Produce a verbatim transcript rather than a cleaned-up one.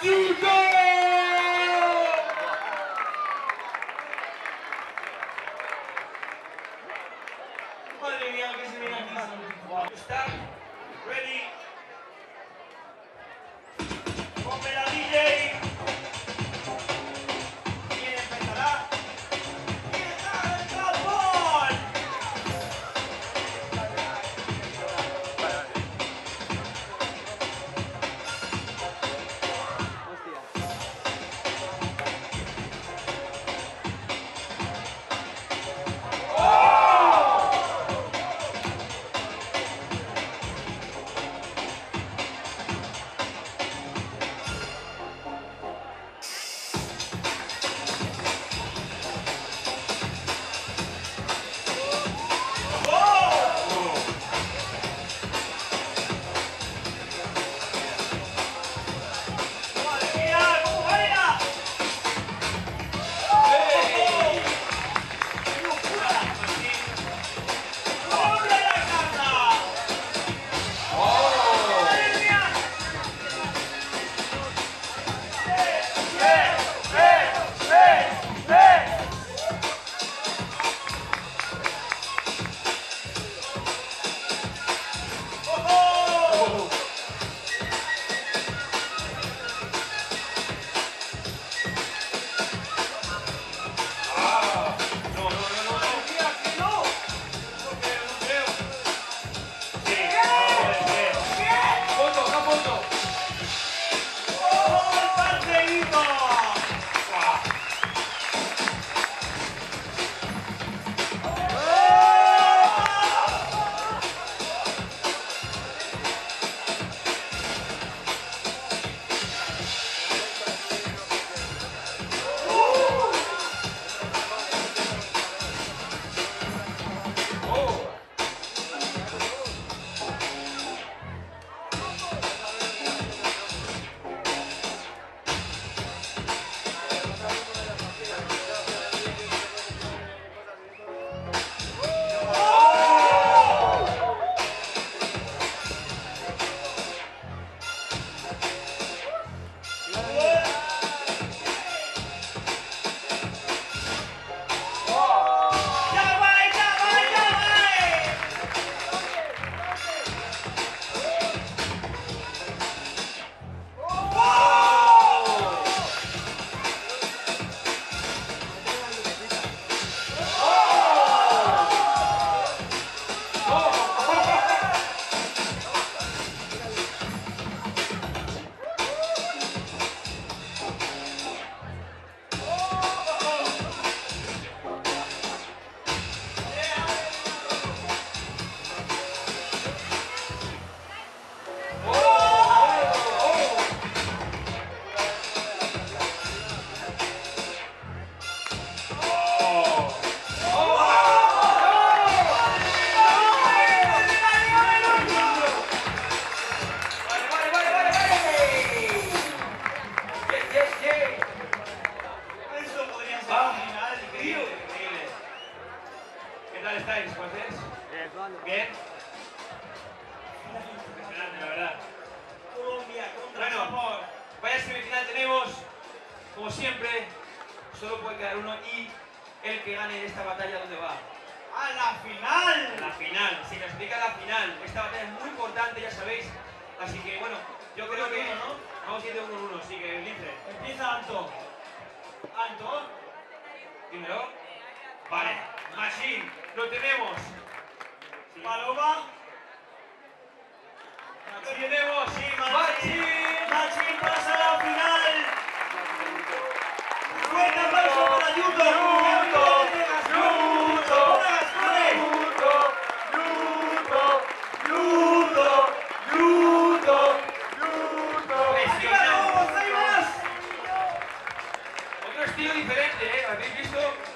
Madre mía, que se viene aquí. Start, ready. Ponme la D J. ¿Quién empezará? ¿Quién está el tambor? Bien. Impresionante, la verdad. Colombia contra Bueno, Japón. vaya semifinal tenemos, como siempre, solo puede quedar uno y el que gane esta batalla, ¿dónde va? ¡A la final! La final, se clasifica a la final. Esta batalla es muy importante, ya sabéis. Así que, bueno, yo creo que uno, ¿no? vamos a ir de uno en uno, así que dice. Empieza Anto. Anto. Dímelo. Vale, Machine, lo tenemos. Sí. Paloma. Lo tenemos, sí, Machine. Machín para